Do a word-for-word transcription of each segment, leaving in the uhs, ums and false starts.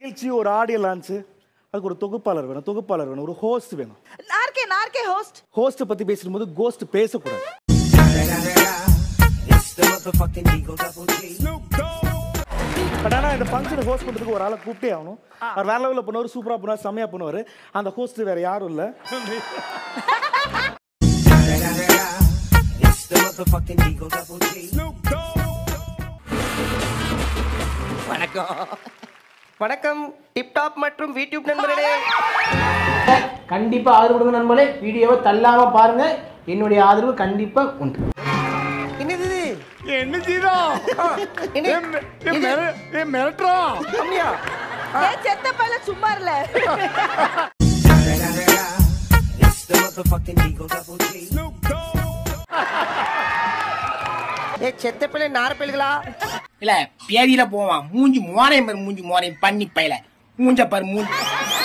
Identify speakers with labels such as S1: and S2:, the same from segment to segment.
S1: நிகழ்ச்சி ஒரு audio launch அதுக்கு ஒரு தொகுப்பாளர் வேணும் தொகுப்பாளர் வேணும் ஒரு ஹோஸ்ட் வேணும்
S2: நார்கே நார்கே ஹோஸ்ட்
S1: ஹோஸ்ட் பத்தி பேசும்போது கோஸ்ட் பேசக்கூடாது பட் ஆனால் இந்த ஃபங்க்ஷனை ஹோஸ்ட் பண்ணுறதுக்கு ஒரு ஆளை கூப்பிட்டே ஆகணும் அவர் வேற லெவலில் பண்ணுவார் சூப்பராக பண்ணுவார் செம்மையாக பண்ணுவார் அந்த ஹோஸ்ட் வேற யாரும் இல்லை
S3: வணக்கம் வணக்கம் டிப்டாப் மற்றும் யூடியூப் நண்பர்களே
S4: கண்டிப்பா ஆதரவு கொடுங்க நண்பர்களே வீடியோவை தள்ளாம பாருங்க என்னுடைய ஆதரவு கண்டிப்பா உண்டு
S3: என்னது இது
S1: என்ன செய்யறோம் மிரட்டுறோம்
S3: கம்மியா
S2: ஏ செத்த பையல சும்மா இல்ல
S3: ஏ செத்த பிள்ளை நார பிள்ளைகளா
S5: இல்ல பேதியில போவான் மூஞ்சி மோரையும் பாரு மூஞ்சி மோரையும் பண்ணி பையல மூஞ்ச பாரு மூஞ்சி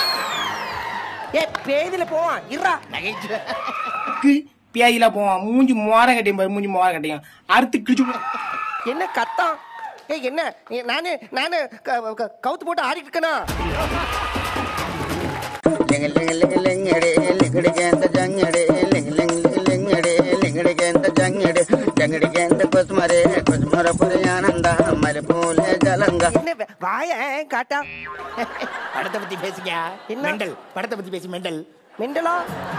S3: ஏ பேதில போவான் இருடா
S5: நகைச்சுவை பேதியில போவான் மூஞ்சி மோரம் கட்டியும் பாரு மூஞ்சி மோரம் கட்டியும் அறுத்து கிழிச்சு
S3: என்ன கத்தான் ஏ என்ன ஏ, நானு நானு க- க- கவுத்து போட்டு ஆடிட்டு இருக்கேனா என்ன வே- வாய காட்டா
S5: படத்தை பத்தி பேசிக்க
S3: என்ன?
S5: மெண்டல் படத்தை பத்தி பேசி மெண்டல்
S3: மெண்டலா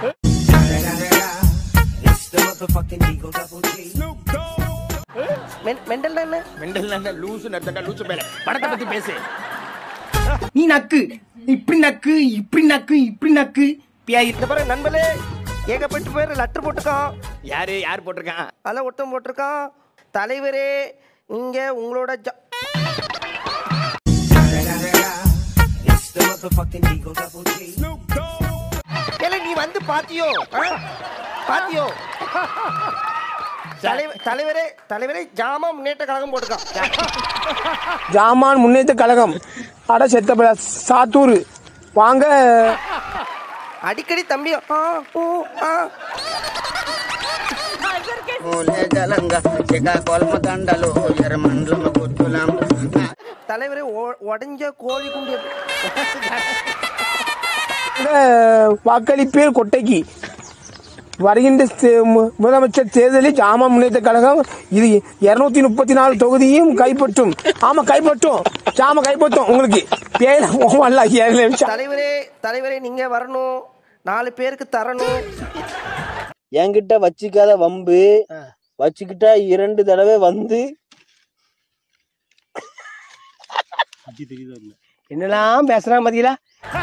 S3: மென்- மெண்டல் என்ன
S5: மெண்டல் நல்ல லூசு நடத்தா லூசு மேல படத்தை பத்தி பேசு நீ நக்கு இப்படி நக்கு இப்படி நக்கு இப்படி நக்கு பேய்
S3: இந்த பாரு நண்பர்களே ஏகப்பட்டு பேர் லெட்டர் போட்டிருக்கான்
S5: யாரு யார் போட்டிருக்கான்
S3: அதில் ஒருத்தன் போட்டிருக்கான் தலைவரே இங்க உங்களோட ஜ- ஏலே, நீ வந்து பாத்தியோ ஆ? பாத்தியோ தலைவ- தலைவரே தலைவரே ஜாமா முன்னேற்ற கழகம் போட்டிருக்கான்
S4: ஜாமான் முன்னேற்ற கழகம் அட செத்த சாத்தூர் வாங்க
S3: அடிக்கடி தம்பி ஆ ஊ ஆ தலைவரே ஒ- உடைஞ்ச கோழி குண்டு
S4: வாக்களிப்பேர் கொட்டைக்கு வருகின்ற தே- மு- முதலமைச்சர் தேர்தலில் ஜாமா முன்னேற்ற கழகம் இது இருநூத்தி முப்பத்தி நாலு தொகுதியும் கைப்பற்றும் ஆமா கைப்பற்றும் ஜாம கைப்பற்றும் உங்களுக்கு பேர போவல்ல ஏழு நிமிஷம்
S3: தலைவரே தலைவரே நீங்க வரணும் நாலு பேருக்கு தரணும்
S6: என்கிட்ட வச்சுக்காத வம்பு வச்சுக்கிட்டா இரண்டு தடவை வந்து
S4: என்னெல்லாம் பேசுறான் பாத்தீங்களா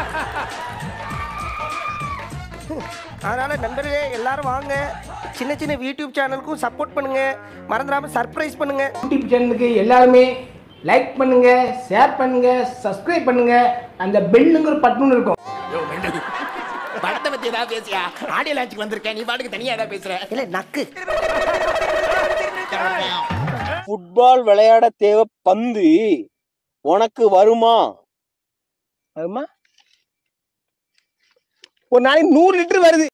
S3: அதனால நண்பர்களே எல்லாரும் வாங்க சின்ன சின்ன யூடியூப் சேனலுக்கும் சப்போர்ட் பண்ணுங்க மறந்துடாம சர்ப்ரைஸ் பண்ணுங்க
S4: யூடியூப் சேனலுக்கு எல்லாருமே லைக் பண்ணுங்க ஷேர் பண்ணுங்க சப்ஸ்கிரைப் பண்ணுங்க அந்த பெல்லுங்கிற பட்டன் இருக்கும்
S5: யோ மெண்டல் படத்தை பத்தி ஏதாவது பேசியா ஆடியோ லான்ச்சுக்கு வந்திருக்கேன் நீ பாட்டுக்கு தனியா ஏதாவது பேசுற
S3: இல்ல நக்கு
S6: ஃபுட்பால் விளையாட தேவை பந்து உனக்கு வருமா
S4: வருமா ஒரு நாளைக்கு நூறு லிட்டர் வருது